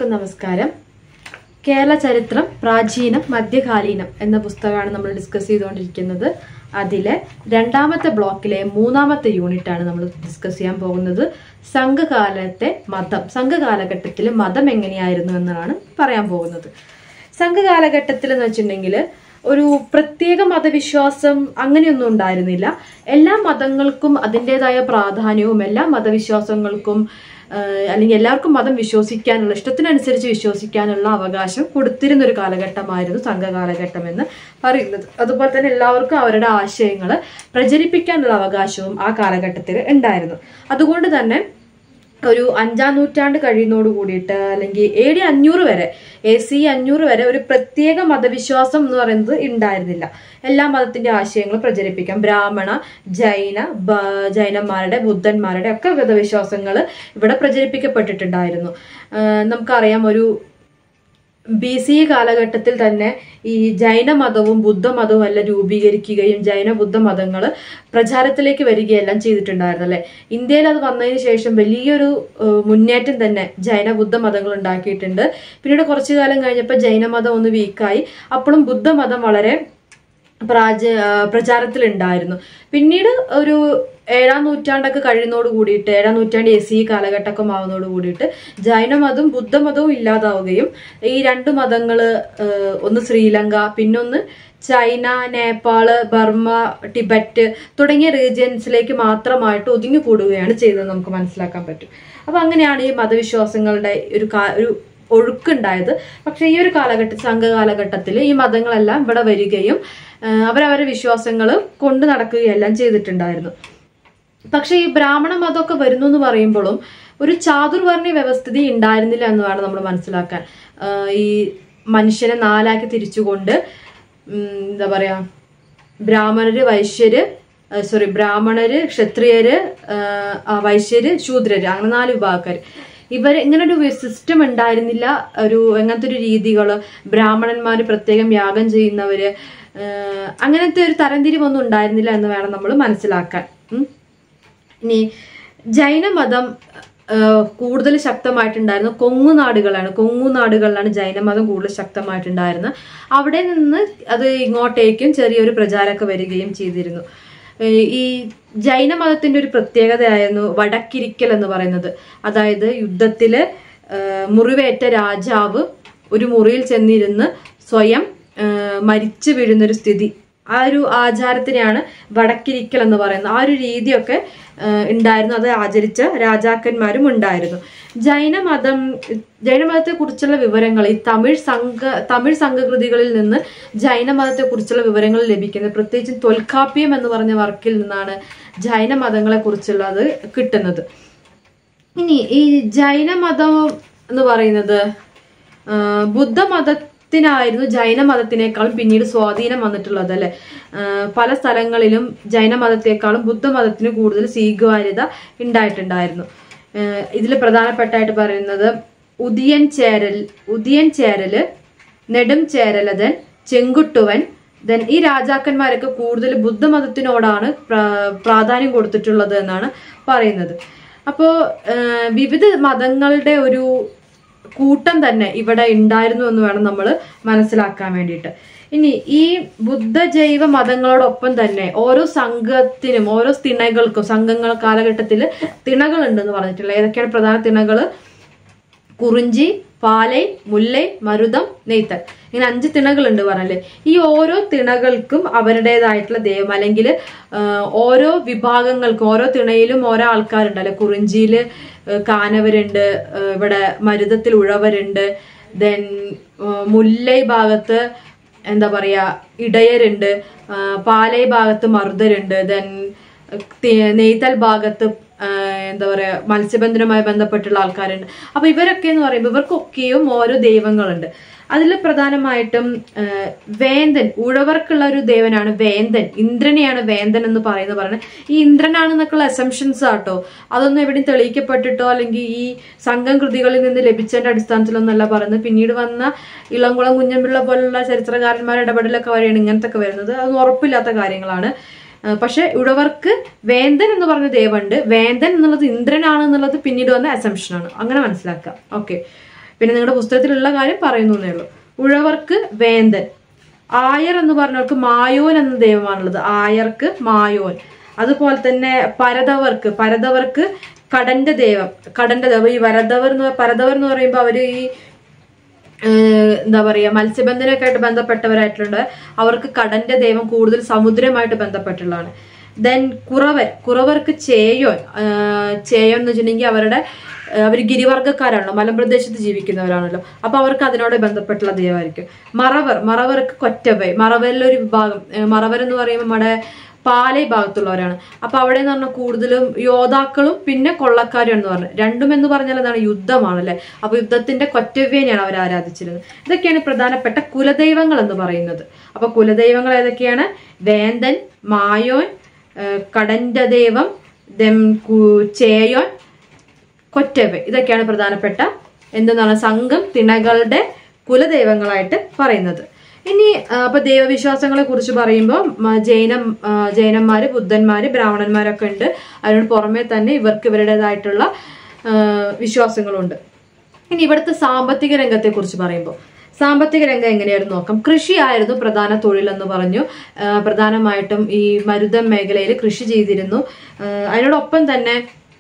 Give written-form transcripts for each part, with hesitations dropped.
എല്ലാവർക്കും നമസ്കാരം. കേരള ചരിത്രം പ്രാചീനം മധ്യകാലീനം എന്ന പുസ്തകമാണ് നമ്മൾ ഡിസ്കസ് ചെയ്തുകൊണ്ടിരിക്കുന്നത്. അതിലെ രണ്ടാമത്തെ ബ്ലോക്കിലെ മൂന്നാമത്തെ യൂണിറ്റാണ് നമ്മൾ ഡിസ്കസ് ചെയ്യാൻ പോകുന്നത്. സംഘകാലത്തെ മതം, സംഘകാലഘട്ടത്തിൽ മതം എങ്ങനെയായിരുന്നു എന്നാണ് പറയാൻ പോകുന്നത്. സംഘകാലഘട്ടത്തിൽ എന്ന് വെച്ചിട്ടുണ്ടെങ്കിൽ ഒരു പ്രത്യേക മതവിശ്വാസം അങ്ങനെയൊന്നും ഉണ്ടായിരുന്നില്ല. എല്ലാ മതങ്ങൾക്കും അതിൻ്റെതായ പ്രാധാന്യവും എല്ലാ മതവിശ്വാസങ്ങൾക്കും അല്ലെങ്കിൽ എല്ലാവർക്കും മതം വിശ്വസിക്കാനുള്ള, ഇഷ്ടത്തിനനുസരിച്ച് വിശ്വസിക്കാനുള്ള അവകാശം കൊടുത്തിരുന്ന ഒരു കാലഘട്ടമായിരുന്നു സംഘകാലഘട്ടം എന്ന് പറയുന്നത്. അതുപോലെ തന്നെ എല്ലാവർക്കും അവരുടെ ആശയങ്ങൾ പ്രചരിപ്പിക്കാനുള്ള അവകാശവും ആ കാലഘട്ടത്തിൽ ഉണ്ടായിരുന്നു. അതുകൊണ്ട് തന്നെ ഒരു 5-ാം നൂറ്റാണ്ട് കഴിയുന്നതോട് കൂടിയിട്ട് അല്ലെങ്കിൽ AD 500 വരെ, AC 500 വരെ ഒരു പ്രത്യേക മതവിശ്വാസം എന്ന് പറയുന്നത് ഉണ്ടായിരുന്നില്ല. എല്ലാ മതത്തിന്റെ ആശയങ്ങളും പ്രചരിപ്പിക്കാം. ബ്രാഹ്മണ, ജൈനന്മാരുടെ, ബുദ്ധന്മാരുടെ ഒക്കെ മതവിശ്വാസങ്ങൾ ഇവിടെ പ്രചരിപ്പിക്കപ്പെട്ടിട്ടുണ്ടായിരുന്നു. നമുക്കറിയാം, ഒരു BC കാലഘട്ടത്തിൽ തന്നെ ഈ ജൈനമതവും ബുദ്ധമതവും എല്ലാം രൂപീകരിക്കുകയും ജൈന ബുദ്ധ മതങ്ങൾ പ്രചാരത്തിലേക്ക് വരികയെല്ലാം ചെയ്തിട്ടുണ്ടായിരുന്നു അല്ലെ. ഇന്ത്യയിൽ അത് വന്നതിന് ശേഷം വലിയൊരു മുന്നേറ്റം തന്നെ ജൈന ബുദ്ധ മതങ്ങൾ ഉണ്ടാക്കിയിട്ടുണ്ട്. പിന്നീട് കുറച്ചു കാലം കഴിഞ്ഞപ്പോൾ ജൈനമതം ഒന്ന് വീക്കായി. അപ്പോഴും ബുദ്ധമതം വളരെ പ്രചാരത്തിലുണ്ടായിരുന്നു. പിന്നീട് ഒരു 7-ാം നൂറ്റാണ്ടൊക്കെ കഴിയുന്നതോട് കൂടിയിട്ട്, 7-ാം നൂറ്റാണ്ട് AC കാലഘട്ടമൊക്കെ ആവുന്നതോട് കൂടിയിട്ട് ജൈനമതവും ബുദ്ധമതവും ഇല്ലാതാവുകയും ഈ രണ്ട് മതങ്ങൾ, ഒന്ന് ശ്രീലങ്ക, പിന്നൊന്ന് ചൈന, നേപ്പാള്, ബർമ്മ, ടിബറ്റ് തുടങ്ങിയ റീജിയൻസിലേക്ക് മാത്രമായിട്ട് ഒതുങ്ങിക്കൂടുകയാണ് ചെയ്തത് നമുക്ക് മനസ്സിലാക്കാൻ പറ്റും. അപ്പൊ അങ്ങനെയാണ് ഈ മതവിശ്വാസങ്ങളുടെ ഒരു ഒഴുക്കുണ്ടായത്. പക്ഷെ ഈ ഒരു സംഘകാലഘട്ടത്തിൽ ഈ മതങ്ങളെല്ലാം ഇവിടെ വരികയും അവരവരുടെ വിശ്വാസങ്ങൾ കൊണ്ടു നടക്കുകയെല്ലാം ചെയ്തിട്ടുണ്ടായിരുന്നു. പക്ഷെ ഈ ബ്രാഹ്മണ മതമൊക്കെ വരുന്നു എന്ന് പറയുമ്പോഴും ഒരു ചാതുർവർണ്ണ വ്യവസ്ഥിതി ഉണ്ടായിരുന്നില്ല എന്ന് വേണം നമ്മൾ മനസ്സിലാക്കാൻ. ഈ മനുഷ്യനെ 4ആക്കി തിരിച്ചുകൊണ്ട് എന്താ പറയാ, ബ്രാഹ്മണര്, ക്ഷത്രിയര്, വൈശ്യര്, ശൂദ്രര്, അങ്ങനെ 4 വിഭാഗക്കാര്. ഇങ്ങനെ ഒരു സിസ്റ്റം ഉണ്ടായിരുന്നില്ല. അങ്ങനത്തെ ഒരു രീതികള്, ബ്രാഹ്മണന്മാര് പ്രത്യേകം യാഗം ചെയ്യുന്നവര്, അങ്ങനത്തെ ഒരു തരംതിരിവൊന്നും ഉണ്ടായിരുന്നില്ല എന്ന് വേണം നമ്മൾ മനസ്സിലാക്കാൻ. ഇനി ജൈനമതം കൂടുതൽ ശക്തമായിട്ടുണ്ടായിരുന്നു കൊങ്ങുനാടുകളിലാണ് ജൈനമതം കൂടുതൽ ശക്തമായിട്ടുണ്ടായിരുന്നത്. അവിടെ നിന്ന് അത് ഇങ്ങോട്ടേക്കും ചെറിയൊരു പ്രചാരമൊക്കെ വരികയും ചെയ്തിരുന്നു. ഈ ജൈനമതത്തിന്റെ ഒരു പ്രത്യേകതയായിരുന്നു വടക്കിരിക്കൽ എന്ന് പറയുന്നത്. അതായത് യുദ്ധത്തില് മുറിവേറ്റ രാജാവ് ഒരു മുറിയിൽ ചെന്നിരുന്ന് സ്വയം മരിച്ചു വീഴുന്നൊരു സ്ഥിതി, ആ ഒരു ആചാരത്തിനെയാണ് വടക്കിരിക്കൽ എന്ന് പറയുന്നത്. ആ ഒരു രീതിയൊക്കെ ഉണ്ടായിരുന്നു. അത് ആചരിച്ച രാജാക്കന്മാരും ഉണ്ടായിരുന്നു. ജൈനമതത്തെ കുറിച്ചുള്ള വിവരങ്ങൾ ഈ തമിഴ് സംഘകൃതികളിൽ നിന്ന് ജൈനമതത്തെ കുറിച്ചുള്ള വിവരങ്ങൾ ലഭിക്കുന്നത്. പ്രത്യേകിച്ചും തൊൽക്കാപ്യം എന്ന് പറഞ്ഞ വർക്കിൽ നിന്നാണ് ജൈനമതങ്ങളെ കുറിച്ചുള്ളത് കിട്ടുന്നത്. ഇനി ഈ ജൈനമതം എന്ന് പറയുന്നത് ബുദ്ധമതത്തിനായിരുന്നു ജൈനമതത്തിനേക്കാളും പിന്നീട് സ്വാധീനം വന്നിട്ടുള്ളത് അല്ലെ. പല സ്ഥലങ്ങളിലും ജൈനമതത്തെക്കാളും ബുദ്ധമതത്തിന് കൂടുതൽ സ്വീകാര്യത ഉണ്ടായിട്ടുണ്ടായിരുന്നു. ഇതിൽ പ്രധാനപ്പെട്ടായിട്ട് പറയുന്നത് ഉദിയൻ ചേരല്, നെടും ചേരലതൻ, ചെങ്കുട്ടുവൻ, ഈ രാജാക്കന്മാരൊക്കെ കൂടുതൽ ബുദ്ധമതത്തിനോടാണ് പ്രാധാന്യം കൊടുത്തിട്ടുള്ളത് എന്നാണ് പറയുന്നത്. അപ്പോ വിവിധ മതങ്ങളുടെ ഒരു കൂട്ടം തന്നെ ഇവിടെ ഉണ്ടായിരുന്നു എന്ന് വേണം നമ്മൾ മനസ്സിലാക്കാൻ വേണ്ടിയിട്ട്. ഇനി ഈ ബുദ്ധജൈവ മതങ്ങളോടൊപ്പം തന്നെ ഓരോ സംഘത്തിനും, ഓരോ തിണകൾക്കും, സംഘങ്ങൾ കാലഘട്ടത്തിൽ തിണകൾ ഉണ്ടെന്ന് പറഞ്ഞിട്ടുള്ള ഏതൊക്കെയാണ് പ്രധാന തിണകള്? കുറിഞ്ചി, പാലൈ, മുല്ലൈ, മരുതം, നെയ്ത്തൽ, ഇങ്ങനെ 5 തിണകളുണ്ട് പറഞ്ഞല്ലേ. ഈ ഓരോ തിണകൾക്കും അവരുടേതായിട്ടുള്ള ദൈവം, അല്ലെങ്കിൽ ഓരോ വിഭാഗങ്ങൾക്കും ഓരോ തിണയിലും ഓരോ ആൾക്കാരുണ്ട് അല്ലെ. കുറിഞ്ചിയില് കാനവരുണ്ട്, ഇവിടെ മരുതത്തിൽ ഉഴവരുണ്ട്, ദെൻ മുല്ലൈ ഭാഗത്ത് എന്താ പറയാ ഇടയരുണ്ട്, പാലൈ ഭാഗത്ത് മറുതരുണ്ട്, ദെൻ നെയ്തൽ ഭാഗത്ത് എന്താ പറയാ മത്സ്യബന്ധനവുമായി ബന്ധപ്പെട്ടുള്ള ആൾക്കാരുണ്ട്. അപ്പൊ ഇവരൊക്കെ എന്ന് പറയുമ്പോൾ ഇവർക്കൊക്കെയും ഓരോ ദൈവങ്ങളുണ്ട്. അതിൽ പ്രധാനമായിട്ടും വേന്തൻ, ഉഴവർക്കുള്ള ഒരു ദേവനാണ് വേന്തൻ. ഇന്ദ്രനെയാണ് വേന്തൻ എന്ന് പറയുന്നത്. ഈ ഇന്ദ്രനാണെന്നൊക്കെയുള്ള അസംഷൻസ് ആട്ടോ, അതൊന്നും എവിടെയും തെളിയിക്കപ്പെട്ടിട്ടോ അല്ലെങ്കിൽ ഈ സംഘം കൃതികളിൽ നിന്ന് ലഭിച്ചതിന്റെ അടിസ്ഥാനത്തിലൊന്നല്ല പറയുന്നത്. പിന്നീട് വന്ന ഇളംകുളം കുഞ്ഞമ്പിള്ള പോലുള്ള ചരിത്രകാരന്മാരുടെ ഇടപെടലൊക്കെ വരെയാണ് ഇങ്ങനത്തെ ഒക്കെ വരുന്നത്. അതൊന്നും ഉറപ്പില്ലാത്ത കാര്യങ്ങളാണ്. പക്ഷെ ഉഴവർക്ക് വേന്തൻ എന്ന് പറഞ്ഞ ദേവുണ്ട്. വേന്തൻ എന്നുള്ളത് ഇന്ദ്രനാണ് എന്നുള്ളത് പിന്നീട് വന്ന അസംഷനാണ്. അങ്ങനെ മനസ്സിലാക്കാം. ഓക്കെ. പിന്നെ നിങ്ങളുടെ പുസ്തകത്തിലുള്ള കാര്യം പറയുന്നേ ഉള്ളൂ. ഉഴവർക്ക് വേന്തൻ. ആയർ എന്ന് പറഞ്ഞവർക്ക് മായോൻ എന്ന ദൈവമാണുള്ളത്. ആയർക്ക് മായോൻ. അതുപോലെ തന്നെ പരതവർക്ക് കടന്റെ ദൈവം. ഈ പരതവർ എന്ന് പറയുമ്പോൾ അവര് ഈ എന്താ പറയാ മത്സ്യബന്ധനമൊക്കെ ആയിട്ട് ബന്ധപ്പെട്ടവരായിട്ടുണ്ട്. അവർക്ക് കടന്റെ ദൈവം കൂടുതൽ സമുദ്രമായിട്ട് ബന്ധപ്പെട്ടുള്ളതാണ്. ദെൻ കുറവർക്ക് ചേയോൻ എന്ന് വെച്ചിട്ടുണ്ടെങ്കിൽ അവർ ഗിരിവർഗ്ഗക്കാരാണല്ലോ, മലമ്പ്രദേശത്ത് ജീവിക്കുന്നവരാണല്ലോ. അപ്പൊ അവർക്ക് അതിനോട് ബന്ധപ്പെട്ടുള്ള ദൈവമായിരിക്കും. മറവർക്ക് കൊറ്റവൈ. മറവരിലൊരു വിഭാഗം. മറവർ എന്ന് പറയുമ്പോൾ നമ്മുടെ പാലൈ ഭാഗത്തുള്ളവരാണ്. അപ്പൊ അവിടെ എന്ന് പറഞ്ഞാൽ കൂടുതലും യോദ്ധാക്കളും പിന്നെ കൊള്ളക്കാരും എന്ന് പറഞ്ഞു. രണ്ടും എന്ന് പറഞ്ഞാൽ എന്താണ്? യുദ്ധമാണല്ലേ. അപ്പൊ യുദ്ധത്തിന്റെ കൊറ്റവ്യനെയാണ് അവർ ആരാധിച്ചിരുന്നത്. ഇതൊക്കെയാണ് പ്രധാനപ്പെട്ട കുലദൈവങ്ങൾ എന്ന് പറയുന്നത്. അപ്പൊ കുലദൈവങ്ങൾ ഏതൊക്കെയാണ്? വേന്തൻ, മായോൻ, കടന്റെ ദൈവം, ചേയോൻ, കൊറ്റവൈ. ഇതൊക്കെയാണ് പ്രധാനപ്പെട്ട എന്തെന്നാണ് സംഘം തിണകളുടെ കുലദൈവങ്ങളായിട്ട് പറയുന്നത്. ഇനി അപ്പൊ ദൈവവിശ്വാസങ്ങളെ കുറിച്ച് പറയുമ്പോൾ ജൈനന്മാര്, ബുദ്ധന്മാര്, ബ്രാഹ്മണന്മാരൊക്കെ ഉണ്ട്. അതിനോട് പുറമെ തന്നെ ഇവർക്ക് ഇവരുടേതായിട്ടുള്ള വിശ്വാസങ്ങളുണ്ട്. ഇനി ഇവിടുത്തെ സാമ്പത്തിക രംഗത്തെ കുറിച്ച് പറയുമ്പോൾ സാമ്പത്തിക രംഗം എങ്ങനെയായിരുന്നു നോക്കാം. കൃഷിയായിരുന്നു പ്രധാന തൊഴിൽ എന്ന് പറഞ്ഞു. പ്രധാനമായിട്ടും ഈ മരുതം മേഖലയിൽ കൃഷി ചെയ്തിരുന്നു. അതിനോടൊപ്പം തന്നെ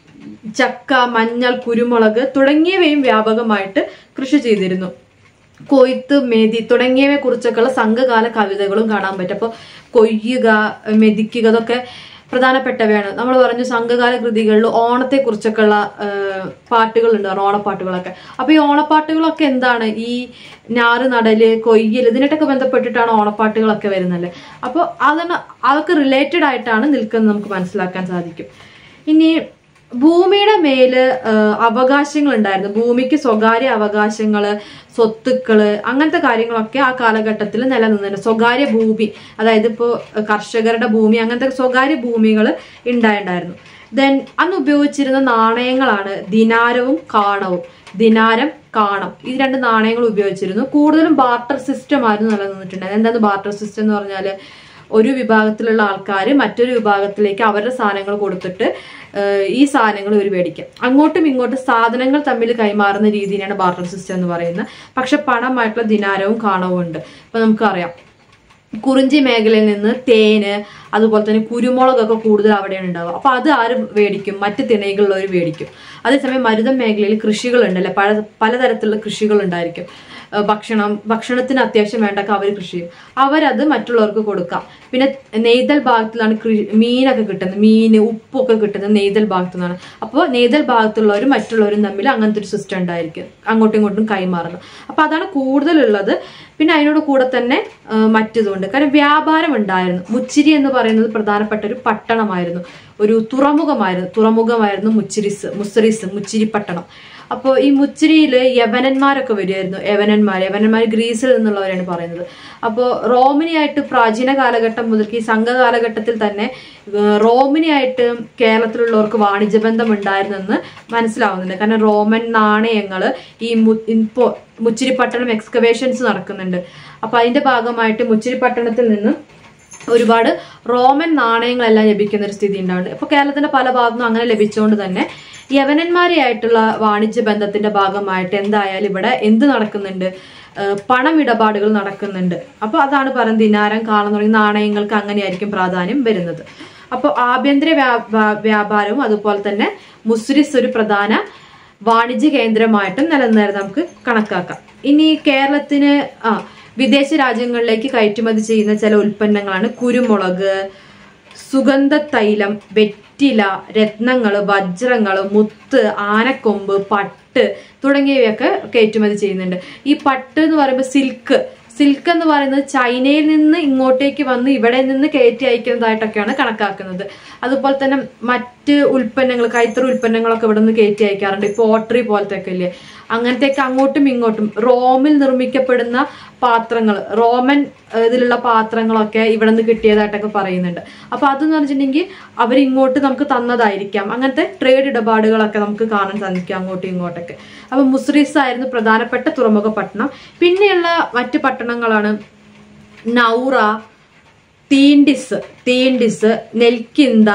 ചക്ക, മഞ്ഞൾ, കുരുമുളക് തുടങ്ങിയവയും വ്യാപകമായിട്ട് കൃഷി ചെയ്തിരുന്നു. കൊയ്ത്ത്, മെതി തുടങ്ങിയവയെ കുറിച്ചൊക്കെയുള്ള സംഘകാല കവിതകളും കാണാൻ പറ്റും. അപ്പോൾ കൊയ്യുക, മെതിക്കുക ഇതൊക്കെ പ്രധാനപ്പെട്ടവയാണ്. നമ്മൾ പറഞ്ഞു സംഘകാല കൃതികളിൽ ഓണത്തെ കുറിച്ചൊക്കെയുള്ള പാട്ടുകൾ ഉണ്ടായിരുന്നു, ഓണപ്പാട്ടുകളൊക്കെ. അപ്പൊ ഈ ഓണപ്പാട്ടുകളൊക്കെ എന്താണ്? ഈ ഞാറ് നടല്, കൊയ്യൽ ഇതിനായിട്ടൊക്കെ ബന്ധപ്പെട്ടിട്ടാണ് ഓണപ്പാട്ടുകളൊക്കെ വരുന്നത്. അപ്പോൾ അതൊക്കെ റിലേറ്റഡ് ആയിട്ടാണ് നിൽക്കുന്നത് നമുക്ക് മനസ്സിലാക്കാൻ സാധിക്കും. ഇനി ഭൂമിയുടെ മേല് അവകാശങ്ങൾ ഉണ്ടായിരുന്നു. ഭൂമിക്ക് സ്വകാര്യ അവകാശങ്ങള്, സ്വത്തുക്കള്, അങ്ങനത്തെ കാര്യങ്ങളൊക്കെ ആ കാലഘട്ടത്തിൽ നിലനിന്നിട്ടുണ്ട്. സ്വകാര്യ ഭൂമി, അതായത് ഇപ്പോ കർഷകരുടെ ഭൂമി, അങ്ങനത്തെ സ്വകാര്യ ഭൂമികൾ ഉണ്ടായിരുന്നു. ദെൻ അന്ന് ഉപയോഗിച്ചിരുന്ന നാണയങ്ങളാണ് ദിനാരവും കാണവും. ദിനാരം, കാണം, ഈ രണ്ട് നാണയങ്ങൾ ഉപയോഗിച്ചിരുന്നു. കൂടുതലും ബാർട്ടർ സിസ്റ്റം ആയിരുന്നു നിലനിന്നിട്ടുണ്ട്. എന്താണ് ബാർട്ടർ സിസ്റ്റം എന്ന് പറഞ്ഞാല് ഒരു വിഭാഗത്തിലുള്ള ആൾക്കാർ മറ്റൊരു വിഭാഗത്തിലേക്ക് അവരുടെ സാധനങ്ങൾ കൊടുത്തിട്ട് ഈ സാധനങ്ങൾ ഒരു മേടിക്കാം. അങ്ങോട്ടും ഇങ്ങോട്ടും സാധനങ്ങൾ തമ്മിൽ കൈമാറുന്ന രീതിയാണ് ബാർട്ടർ സിസ്റ്റം എന്ന് പറയുന്നത്. പക്ഷെ പണമായിട്ടുള്ള ദിനാരവും കാണവും ഉണ്ട്. ഇപ്പൊ നമുക്കറിയാം കുറിഞ്ചി മേഖലയിൽ നിന്ന് തേന്, അതുപോലെ തന്നെ കുരുമുളകൊക്കെ കൂടുതൽ അവിടെയാണ് ഉണ്ടാവുക. അപ്പൊ അത് ആര് മേടിക്കും? മറ്റ് തിണകളുള്ളവർ മേടിക്കും. അതേസമയം മരുതം മേഖലയിൽ കൃഷികളുണ്ടല്ലേ, പലതരത്തിലുള്ള കൃഷികൾ ഉണ്ടായിരിക്കും. ഭക്ഷണത്തിന് അത്യാവശ്യം വേണ്ടൊക്കെ അവർ കൃഷി ചെയ്യും. അവരത് മറ്റുള്ളവർക്ക് കൊടുക്കാം. പിന്നെ നെയ്തൽ ഭാഗത്തിലാണ് മീനൊക്കെ കിട്ടുന്നത്. മീന്, ഉപ്പൊക്കെ കിട്ടുന്നത് നെയ്തൽ ഭാഗത്തു നിന്നാണ്. അപ്പോൾ നെയ്തൽ ഭാഗത്തുള്ളവരും മറ്റുള്ളവരും തമ്മിൽ അങ്ങനത്തെ ഒരു സിസ്റ്റം ഉണ്ടായിരിക്കും, അങ്ങോട്ടും ഇങ്ങോട്ടും കൈമാറുന്നത്. അപ്പൊ അതാണ് കൂടുതലുള്ളത്. പിന്നെ അതിനോട് കൂടെ തന്നെ മറ്റതുകൊണ്ട് കാരണം വ്യാപാരം ഉണ്ടായിരുന്നു. മുച്ചിരി എന്ന് പറയുന്നത് പ്രധാനപ്പെട്ട ഒരു പട്ടണമായിരുന്നു, ഒരു തുറമുഖമായിരുന്നു മുസിരിസ്, മുച്ചിരി പട്ടണം. അപ്പോൾ ഈ മുച്ചിരിയില് യവനന്മാരൊക്കെ വരുമായിരുന്നു. യവനന്മാർ ഗ്രീസിൽ നിന്നുള്ളവരാണ് പറയുന്നത്. അപ്പോൾ റോമിനിയായിട്ട് പ്രാചീന കാലഘട്ടം മുതൽക്ക് ഈ സംഘകാലഘട്ടത്തിൽ തന്നെ റോമിനിയായിട്ട് കേരളത്തിലുള്ളവർക്ക് വാണിജ്യബന്ധം ഉണ്ടായിരുന്നെന്ന് മനസ്സിലാവുന്നുണ്ട്. കാരണം റോമൻ നാണയങ്ങള് ഈ ഇപ്പോൾ മുച്ചിരിപ്പട്ടണം എക്സ്കവേഷൻസ് നടക്കുന്നുണ്ട്. അപ്പൊ അതിന്റെ ഭാഗമായിട്ട് മുച്ചിരിപ്പട്ടണത്തിൽ നിന്ന് ഒരുപാട് റോമൻ നാണയങ്ങളെല്ലാം ലഭിക്കുന്ന ഒരു സ്ഥിതി ഉണ്ടാവുന്നുണ്ട്. ഇപ്പൊ കേരളത്തിന്റെ പല ഭാഗത്തുനിന്നും അങ്ങനെ ലഭിച്ചുകൊണ്ട് തന്നെ യവനന്മാരെയായിട്ടുള്ള വാണിജ്യ ബന്ധത്തിന്റെ ഭാഗമായിട്ട് എന്തായാലും ഇവിടെ എന്ത് നടക്കുന്നുണ്ട്? പണമിടപാടുകൾ നടക്കുന്നുണ്ട്. അപ്പൊ അതാണ് പറയുന്നത് ദിനാരം, കാളം തുടങ്ങിയ നാണയങ്ങൾക്ക് അങ്ങനെയായിരിക്കും പ്രാധാന്യം വരുന്നത്. അപ്പോൾ ആഭ്യന്തര വ്യാപാരവും അതുപോലെ തന്നെ മുസിരിസ് ഒരു പ്രധാന വാണിജ്യ കേന്ദ്രമായിട്ടും നിലനിന്നിരുന്നത് നമുക്ക് കണക്കാക്കാം. ഇനി കേരളത്തിന് വിദേശ രാജ്യങ്ങളിലേക്ക് കയറ്റുമതി ചെയ്യുന്ന ചില ഉൽപ്പന്നങ്ങളാണ് കുരുമുളക്, സുഗന്ധ തൈലം, വെറ്റില, രത്നങ്ങള്, വജ്രങ്ങള്, മുത്ത്, ആനക്കൊമ്പ്, പട്ട് തുടങ്ങിയവയൊക്കെ കയറ്റുമതി ചെയ്യുന്നുണ്ട്. ഈ പട്ട് എന്ന് പറയുമ്പോൾ സിൽക്ക് എന്ന് പറയുന്നത് ചൈനയിൽ നിന്ന് ഇങ്ങോട്ടേക്ക് വന്ന് ഇവിടെ നിന്ന് കയറ്റി അയക്കുന്നതായിട്ടൊക്കെയാണ് കണക്കാക്കുന്നത്. അതുപോലെ തന്നെ മറ്റ് ഉൽപ്പന്നങ്ങൾ, കൈത്തറി ഉൽപ്പന്നങ്ങളൊക്കെ ഇവിടെ നിന്ന് കയറ്റി അയക്കാറുണ്ട്. പോട്ടറി പോലത്തെ ഒക്കെ ഇല്ലേ, അങ്ങനത്തെയൊക്കെ അങ്ങോട്ടും ഇങ്ങോട്ടും റോമിൽ നിർമ്മിക്കപ്പെടുന്ന പാത്രങ്ങൾ, റോമൻ ഇതിലുള്ള പാത്രങ്ങളൊക്കെ ഇവിടെ നിന്ന് കിട്ടിയതായിട്ടൊക്കെ പറയുന്നുണ്ട്. അപ്പൊ അതെന്ന് പറഞ്ഞിട്ടുണ്ടെങ്കിൽ അവരിങ്ങോട്ട് നമുക്ക് തന്നതായിരിക്കാം. അങ്ങനത്തെ ട്രേഡ് ഇടപാടുകളൊക്കെ നമുക്ക് കാണാൻ സാധിക്കും അങ്ങോട്ടും ഇങ്ങോട്ടൊക്കെ. അപ്പൊ മുസിരിസ് ആയിരുന്നു പ്രധാനപ്പെട്ട തുറമുഖ പട്ടണം. പിന്നെയുള്ള മറ്റു പട്ടണങ്ങളാണ് നൗറ, തീൻഡിസ്, നെൽക്കിന്ത,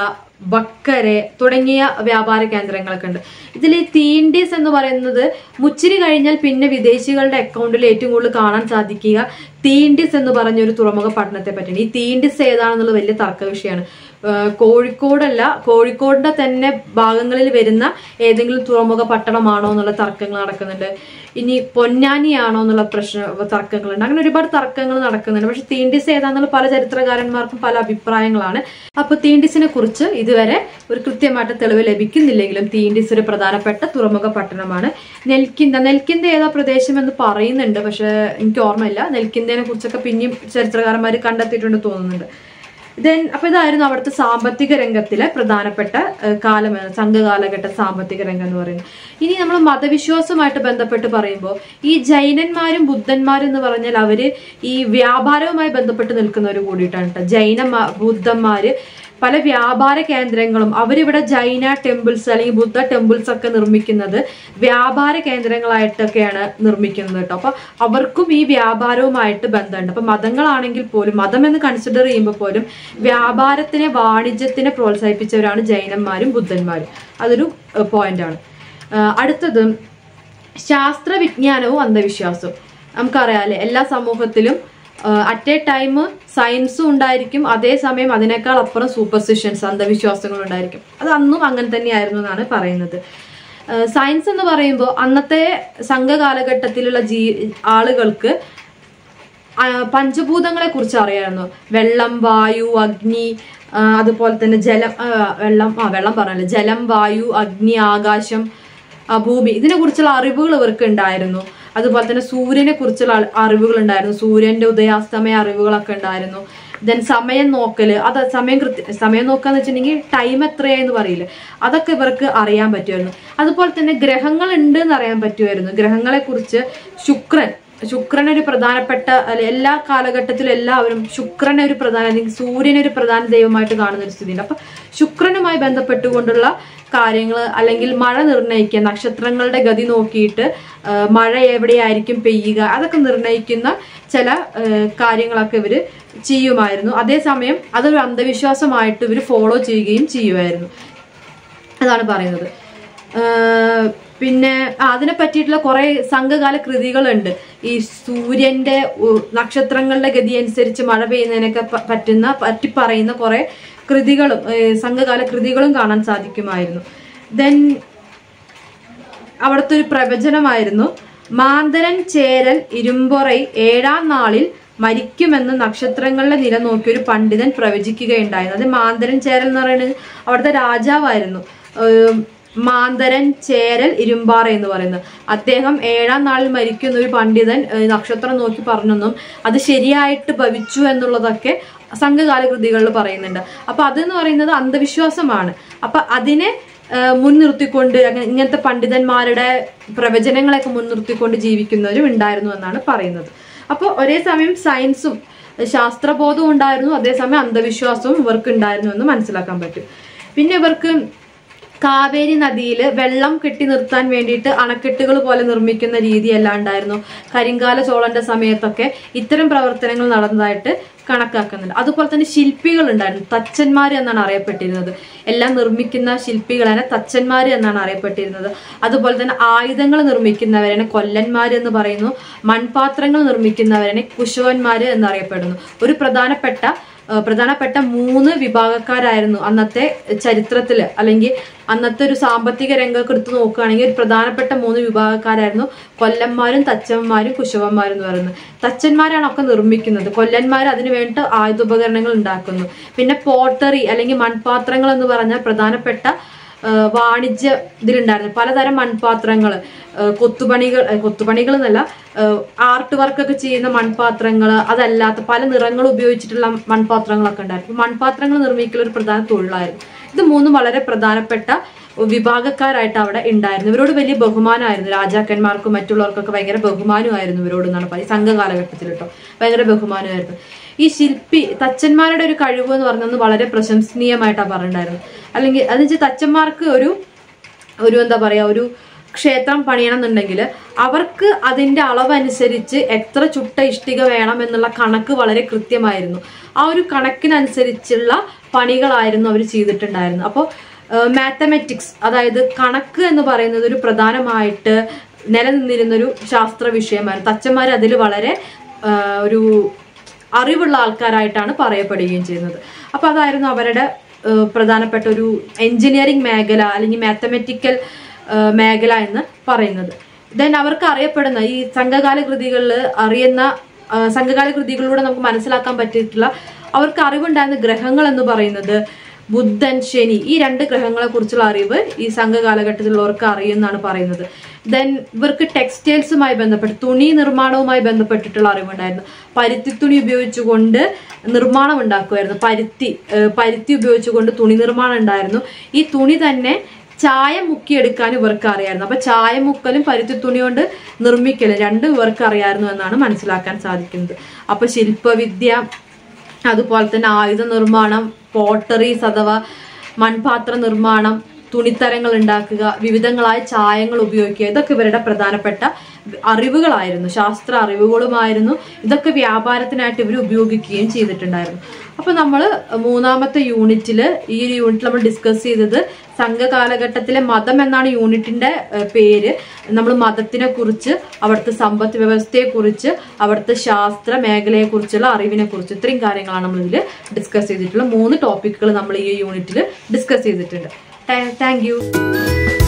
ബക്കരെ തുടങ്ങിയ വ്യാപാര കേന്ദ്രങ്ങളൊക്കെ ഉണ്ട്. ഇതിൽ തീൻഡീസ് എന്ന് പറയുന്നത് മുച്ചിരി കഴിഞ്ഞാൽ പിന്നെ വിദേശികളുടെ അക്കൗണ്ടിൽ ഏറ്റവും കൂടുതൽ കാണാൻ സാധിക്കുക തീൻഡീസ് എന്ന് പറഞ്ഞൊരു തുറമുഖ പട്ടണത്തെ പറ്റിയാണ്. ഈ തീൻഡീസ് ഏതാണെന്നുള്ളത് വലിയ തർക്ക വിഷയമാണ്. കോഴിക്കോടല്ല, കോഴിക്കോടിന്റെ തന്നെ ഭാഗങ്ങളിൽ വരുന്ന ഏതെങ്കിലും തുറമുഖ പട്ടണമാണോ എന്നുള്ള തർക്കങ്ങൾ നടക്കുന്നുണ്ട്. ഇനി പൊന്നാനിയാണോ എന്നുള്ള തർക്കങ്ങളുണ്ട്. അങ്ങനെ ഒരുപാട് തർക്കങ്ങൾ നടക്കുന്നുണ്ട്. പക്ഷെ തീൻഡീസ് ഏതാന്നുള്ള പല ചരിത്രകാരന്മാർക്കും പല അഭിപ്രായങ്ങളാണ്. അപ്പൊ തീൻഡീസിനെ കുറിച്ച് ഇതുവരെ ഒരു കൃത്യമായിട്ട് തെളിവ് ലഭിക്കുന്നില്ലെങ്കിലും തീൻഡീസ് ഒരു പ്രധാനപ്പെട്ട തുറമുഖ പട്ടണമാണ്. നെൽക്കിന്ത ഏതാ പ്രദേശം എന്ന് പറയുന്നുണ്ട്, പക്ഷെ എനിക്ക് ഓർമ്മയില്ല. നെൽക്കിന്തയെ കുറിച്ചൊക്കെ പിന്നെയും ചരിത്രകാരന്മാർ കണ്ടെത്തിയിട്ടുണ്ട് തോന്നുന്നുണ്ട്. അപ്പൊ ഇതായിരുന്നു അവിടുത്തെ സാമ്പത്തിക രംഗത്തിലെ പ്രധാനപ്പെട്ട സംഘകാലഘട്ട സാമ്പത്തിക രംഗം എന്ന് പറയുന്നത്. ഇനി നമ്മൾ മതവിശ്വാസവുമായിട്ട് ബന്ധപ്പെട്ട് പറയുമ്പോൾ ഈ ജൈനന്മാരും ബുദ്ധന്മാരും എന്ന് പറഞ്ഞാൽ അവര് ഈ വ്യാപാരവുമായി ബന്ധപ്പെട്ട് നിൽക്കുന്നവർ കൂടിയിട്ടാണ് കേട്ടോ. ബുദ്ധന്മാര് പല വ്യാപാര കേന്ദ്രങ്ങളും അവരിവിടെ ജൈന ടെമ്പിൾസ് അല്ലെങ്കിൽ ബുദ്ധ ടെമ്പിൾസ് ഒക്കെ നിർമ്മിക്കുന്നത് വ്യാപാര കേന്ദ്രങ്ങളായിട്ടൊക്കെയാണ് നിർമ്മിക്കുന്നത് കേട്ടോ. അപ്പൊ അവർക്കും ഈ വ്യാപാരവുമായിട്ട് ബന്ധമുണ്ട്. അപ്പൊ മതങ്ങളാണെങ്കിൽ പോലും മതം എന്ന് കൺസിഡർ ചെയ്യുമ്പോൾ പോലും വ്യാപാരത്തിനെ വാണിജ്യത്തിനെ പ്രോത്സാഹിപ്പിച്ചവരാണ് ജൈനന്മാരും ബുദ്ധന്മാരും. അതൊരു പോയിന്റാണ്. അടുത്തത് ശാസ്ത്രവിജ്ഞാനവും അന്ധവിശ്വാസവും. നമുക്കറിയാം അല്ലെ, എല്ലാ സമൂഹത്തിലും അറ്റ് എ ടൈം സയൻസും ഉണ്ടായിരിക്കും, അതേസമയം അതിനേക്കാൾ അപ്പുറം സൂപ്പർസ്റ്റിഷൻസ് അന്ധവിശ്വാസങ്ങൾ ഉണ്ടായിരിക്കും. അത് അന്നും അങ്ങനെ തന്നെയായിരുന്നു എന്നാണ് പറയുന്നത്. സയൻസ് എന്ന് പറയുമ്പോൾ അന്നത്തെ സംഘകാലഘട്ടത്തിലുള്ള ആളുകൾക്ക് പഞ്ചഭൂതങ്ങളെ കുറിച്ച് അറിയാമായിരുന്നു. വെള്ളം, വായു, അഗ്നി, അതുപോലെ തന്നെ വെള്ളം പറഞ്ഞല്ലോ, ജലം, വായു, അഗ്നി, ആകാശം, ഭൂമി, ഇതിനെ കുറിച്ചുള്ള അറിവുകൾ ഇവർക്ക് ഉണ്ടായിരുന്നു. അതുപോലെ തന്നെ സൂര്യനെ കുറിച്ചുള്ള അറിവുകൾ ഉണ്ടായിരുന്നു. സൂര്യന്റെ ഉദയാസ്തമയ അറിവുകളൊക്കെ ഉണ്ടായിരുന്നു. ദെൻ സമയം നോക്കല്, അത് സമയം നോക്കാന്ന് വെച്ചിട്ടുണ്ടെങ്കിൽ ടൈം എത്രയായെന്ന് പറയില്ലേ, അതൊക്കെ ഇവർക്ക് അറിയാൻ പറ്റുമായിരുന്നു. അതുപോലെ തന്നെ ഗ്രഹങ്ങൾ ഉണ്ട് എന്ന് അറിയാൻ പറ്റുമായിരുന്നു. ഗ്രഹങ്ങളെ കുറിച്ച് ശുക്രൻ ഒരു പ്രധാനപ്പെട്ട, എല്ലാ കാലഘട്ടത്തിലും എല്ലാവരും ശുക്രനെ ഒരു പ്രധാന, അല്ലെങ്കിൽ സൂര്യനെ ഒരു പ്രധാന ദൈവമായിട്ട് കാണുന്ന ഒരു സ്ഥിതിയുണ്ട്. അപ്പൊ ശുക്രനുമായി ബന്ധപ്പെട്ടുകൊണ്ടുള്ള കാര്യങ്ങൾ, അല്ലെങ്കിൽ മഴ നിർണ്ണയിക്കുക, നക്ഷത്രങ്ങളുടെ ഗതി നോക്കിയിട്ട് മഴ എവിടെയായിരിക്കും പെയ്യുക, അതൊക്കെ നിർണ്ണയിക്കുന്ന ചില കാര്യങ്ങളൊക്കെ ഇവര് ചെയ്യുമായിരുന്നു. അതേസമയം അതൊരു അന്ധവിശ്വാസമായിട്ട് ഇവർ ഫോളോ ചെയ്യുകയും ചെയ്യുമായിരുന്നു. അതാണ് പറയുന്നത്. പിന്നെ അതിനെ പറ്റിയിട്ടുള്ള കുറെ സംഘകാല കൃതികളുണ്ട്. ഈ സൂര്യന്റെ നക്ഷത്രങ്ങളുടെ ഗതി അനുസരിച്ച് മഴ പെയ്യുന്നതിനൊക്കെ പറ്റി പറയുന്ന കുറെ കൃതികളും സംഘകാല കൃതികളും കാണാൻ സാധിക്കുമായിരുന്നു. ദെൻ അവിടുത്തെ ഒരു പ്രവചനമായിരുന്നു, മാന്തരൻ ചേരൽ ഇരുമ്പൊറൈ 7-ാം നാളിൽ മരിക്കുമെന്ന് നക്ഷത്രങ്ങളുടെ നില നോക്കി ഒരു പണ്ഡിതൻ പ്രവചിക്കുകയുണ്ടായിരുന്നു. അത് മാന്തരൻ ചേരൽ എന്ന് പറയുന്നത് അവിടുത്തെ രാജാവായിരുന്നു. മാന്തരൻ ചേരൽ ഇരുമ്പാറ എന്ന് പറയുന്നത് അദ്ദേഹം 7-ാം നാളിൽ മരിക്കുന്ന ഒരു പണ്ഡിതൻ നക്ഷത്രം നോക്കി പറഞ്ഞെന്നും അത് ശരിയായിട്ട് ഭവിച്ചു എന്നുള്ളതൊക്കെ സംഘകാല കൃതികളിൽ പറയുന്നുണ്ട്. അപ്പൊ അതെന്ന് പറയുന്നത് അന്ധവിശ്വാസമാണ്. അപ്പൊ അതിനെ മുൻനിർത്തിക്കൊണ്ട് ഇങ്ങനത്തെ പണ്ഡിതന്മാരുടെ പ്രവചനങ്ങളെയൊക്കെ മുൻനിർത്തിക്കൊണ്ട് ജീവിക്കുന്നവരും ഉണ്ടായിരുന്നു എന്നാണ് പറയുന്നത്. അപ്പോൾ ഒരേ സമയം സയൻസും ശാസ്ത്രബോധവും ഉണ്ടായിരുന്നു, അതേസമയം അന്ധവിശ്വാസവും ഇവർക്ക് ഉണ്ടായിരുന്നു എന്ന് മനസ്സിലാക്കാൻ പറ്റും. പിന്നെ ഇവർക്ക് കാവേരി നദിയിൽ വെള്ളം കെട്ടി നിർത്താൻ വേണ്ടിയിട്ട് അണക്കെട്ടുകൾ പോലെ നിർമ്മിക്കുന്ന രീതിയെല്ലാം ഉണ്ടായിരുന്നു. കരിങ്കാല ചോളന്റെ സമയത്തൊക്കെ ഇത്തരം പ്രവർത്തനങ്ങൾ നടന്നതായിട്ട് കണക്കാക്കുന്നുണ്ട്. അതുപോലെ തന്നെ ശില്പികൾ ഉണ്ടായിരുന്നു, തച്ചന്മാർ എന്നാണ് അറിയപ്പെട്ടിരുന്നത്. എല്ലാം നിർമ്മിക്കുന്ന ശില്പികളെ തച്ചന്മാർ എന്നാണ് അറിയപ്പെട്ടിരുന്നത്. അതുപോലെ തന്നെ ആയുധങ്ങൾ നിർമ്മിക്കുന്നവരെ കൊല്ലന്മാർ എന്ന് പറയുന്നു. മൺപാത്രങ്ങൾ നിർമ്മിക്കുന്നവരെ കുശവന്മാർ എന്നറിയപ്പെടുന്നു. ഒരു പ്രധാനപ്പെട്ട 3 വിഭാഗക്കാരായിരുന്നു അന്നത്തെ ചരിത്രത്തില്, അല്ലെങ്കിൽ അന്നത്തെ ഒരു സാമ്പത്തിക രംഗമൊക്കെ എടുത്ത് നോക്കുകയാണെങ്കിൽ ഒരു പ്രധാനപ്പെട്ട 3 വിഭാഗക്കാരായിരുന്നു കൊല്ലന്മാരും തച്ചന്മാരും കുശവന്മാരും എന്ന് പറയുന്നത്. തച്ചന്മാരാണ് ഒക്കെ നിർമ്മിക്കുന്നത്, കൊല്ലന്മാർ അതിനു വേണ്ടിയിട്ട് ആയുധോപകരണങ്ങൾ ഉണ്ടാക്കുന്നു. പിന്നെ പോട്ടറി അല്ലെങ്കിൽ മൺപാത്രങ്ങൾ എന്ന് പറഞ്ഞാൽ പ്രധാനപ്പെട്ട വാണിജ്യ ഇതിലുണ്ടായിരുന്നു. പലതരം മൺപാത്രങ്ങൾ, കൊത്തുപണികൾ എന്നല്ല, ആർട്ട് വർക്കൊക്കെ ചെയ്യുന്ന മൺപാത്രങ്ങൾ, അതല്ലാത്ത പല നിറങ്ങൾ ഉപയോഗിച്ചിട്ടുള്ള മൺപാത്രങ്ങളൊക്കെ ഉണ്ടായിരുന്നു. മൺപാത്രങ്ങൾ നിർമ്മിക്കൽ ഒരു പ്രധാന തൊഴിലായിരുന്നു. ഇത് 3 വളരെ പ്രധാനപ്പെട്ട വിഭാഗക്കാരായിട്ട് അവിടെ ഉണ്ടായിരുന്നു. ഇവരോട് വലിയ ബഹുമാനമായിരുന്നു. രാജാക്കന്മാർക്കും മറ്റുള്ളവർക്കൊക്കെ ഭയങ്കര ബഹുമാനമായിരുന്നു ഇവരോട് എന്നാണ് പറയുന്നത്. സംഘകാലഘട്ടത്തിൽ കേട്ടോ ഭയങ്കര ബഹുമാനമായിരുന്നു. ഈ തച്ചന്മാരുടെ ഒരു കഴിവ് എന്ന് പറഞ്ഞത് വളരെ പ്രശംസനീയമായിട്ടാണ് പറഞ്ഞിട്ടുണ്ടായിരുന്നത്. അല്ലെങ്കിൽ അതെന്ന് വെച്ചാൽ തച്ചന്മാർക്ക് ഒരു എന്താ പറയാ, ഒരു ക്ഷേത്രം പണിയണമെന്നുണ്ടെങ്കിൽ അവർക്ക് അതിൻ്റെ അളവനുസരിച്ച് എത്ര ചുട്ട ഇഷ്ടിക വേണം എന്നുള്ള കണക്ക് വളരെ കൃത്യമായിരുന്നു. ആ ഒരു കണക്കിനനുസരിച്ചുള്ള പണികളായിരുന്നു അവർ ചെയ്തിട്ടുണ്ടായിരുന്നു. അപ്പോൾ മാത്തമാറ്റിക്സ്, അതായത് കണക്ക് എന്ന് പറയുന്നത് ഒരു പ്രധാനമായിട്ട് നിലനിന്നിരുന്നൊരു ശാസ്ത്ര വിഷയമായിരുന്നു. തച്ചന്മാർ അതിൽ വളരെ ഒരു അറിവുള്ള ആൾക്കാരായിട്ടാണ് പറയപ്പെടുകയും ചെയ്യുന്നത്. അപ്പോൾ അതായിരുന്നു അവരുടെ പ്രധാനപ്പെട്ട ഒരു എൻജിനീയറിംഗ് മേഖല അല്ലെങ്കിൽ മാത്തമാറ്റിക്കൽ മേഖല എന്ന് പറയുന്നത്. ദെൻ അവർക്ക് അറിയപ്പെടുന്ന ഈ സംഘകാല കൃതികളിൽ സംഘകാല കൃതികളിലൂടെ നമുക്ക് മനസ്സിലാക്കാൻ പറ്റിയിട്ടുള്ള അവർക്ക് അറിവുണ്ടായിരുന്ന ഗ്രഹങ്ങൾ എന്ന് പറയുന്നത് ബുധൻ, ശനി, ഈ 2 ഗ്രഹങ്ങളെ കുറിച്ചുള്ള അറിവ് ഈ സംഘകാലഘട്ടത്തിലുള്ളവർക്ക് അറിയുമെന്നാണ് പറയുന്നത്. ദെൻ ഇവർക്ക് ടെക്സ്റ്റൈൽസുമായി ബന്ധപ്പെട്ട് തുണി നിർമ്മാണവുമായി ബന്ധപ്പെട്ടിട്ടുള്ള അറിവുണ്ടായിരുന്നു. പരുത്തിത്തുണി ഉപയോഗിച്ചുകൊണ്ട് നിർമ്മാണം ഉണ്ടാക്കുമായിരുന്നു. പരുത്തി ഉപയോഗിച്ചുകൊണ്ട് തുണി നിർമ്മാണം ഉണ്ടായിരുന്നു. ഈ തുണി തന്നെ ചായം മുക്കിയെടുക്കാൻ ഇവർക്ക് അറിയായിരുന്നു. അപ്പൊ ചായം മുക്കലും പരുത്തി തുണി കൊണ്ട് നിർമ്മിക്കലും 2 ഇവർക്ക് അറിയായിരുന്നു എന്നാണ് മനസ്സിലാക്കാൻ സാധിക്കുന്നത്. അപ്പൊ ശില്പവിദ്യ, അതുപോലെ തന്നെ ആയുധ നിർമ്മാണം, പോട്ടറീസ് അഥവാ മൺപാത്ര നിർമ്മാണം, തുണിത്തരങ്ങൾ ഉണ്ടാക്കുക, വിവിധങ്ങളായ ചായങ്ങൾ ഉപയോഗിക്കുക, ഇതൊക്കെ ഇവരുടെ പ്രധാനപ്പെട്ട അറിവുകളായിരുന്നു, ശാസ്ത്ര അറിവുകളുമായിരുന്നു. ഇതൊക്കെ വ്യാപാരത്തിനായിട്ട് ഇവർ ഉപയോഗിക്കുകയും ചെയ്തിട്ടുണ്ടായിരുന്നു. അപ്പൊ നമ്മൾ 3ാമത്തെ യൂണിറ്റിൽ നമ്മൾ ഡിസ്കസ് ചെയ്തത് സംഘകാലഘട്ടത്തിലെ മതം എന്നാണ് യൂണിറ്റിന്റെ പേര്. നമ്മൾ മതത്തിനെ കുറിച്ച്, അവിടുത്തെ സമ്പദ് വ്യവസ്ഥയെ കുറിച്ച്, അവിടുത്തെ ശാസ്ത്ര മേഖലയെ കുറിച്ചുള്ള അറിവിനെ കുറിച്ച്, ഇത്രയും കാര്യങ്ങളാണ് നമ്മൾ ഇതിൽ ഡിസ്കസ് ചെയ്തിട്ടുള്ള 3 ടോപ്പിക്കുകൾ നമ്മൾ ഈ യൂണിറ്റിൽ ഡിസ്കസ് ചെയ്തിട്ടുണ്ട്. Thank U.